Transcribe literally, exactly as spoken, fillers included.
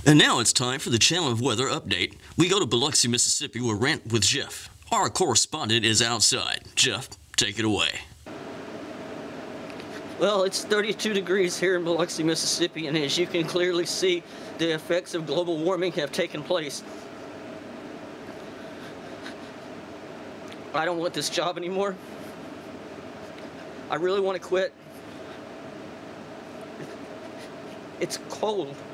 And now it's time for the Channel of Weather update. We go to Biloxi, Mississippi, where Rant with Jeff. Our correspondent is outside. Jeff, take it away. Well, it's thirty-two degrees here in Biloxi, Mississippi, and as you can clearly see, the effects of global warming have taken place. I don't want this job anymore. I really want to quit. It's cold.